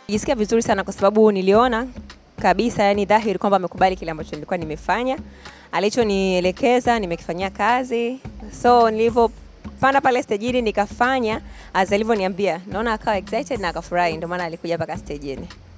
Nijisikia vizuri sana kwa sababu niliona kabisa, yani dhahiri kwamba amekubali kile ambacho nilikuwa nimefanya. Alichonielekeza nimekifanyia kazi. So nilipopanda pale stage nikafanya as alivyoniambia. Naona akawa excited na akafurahi, ndio maana alikuja mpaka stage.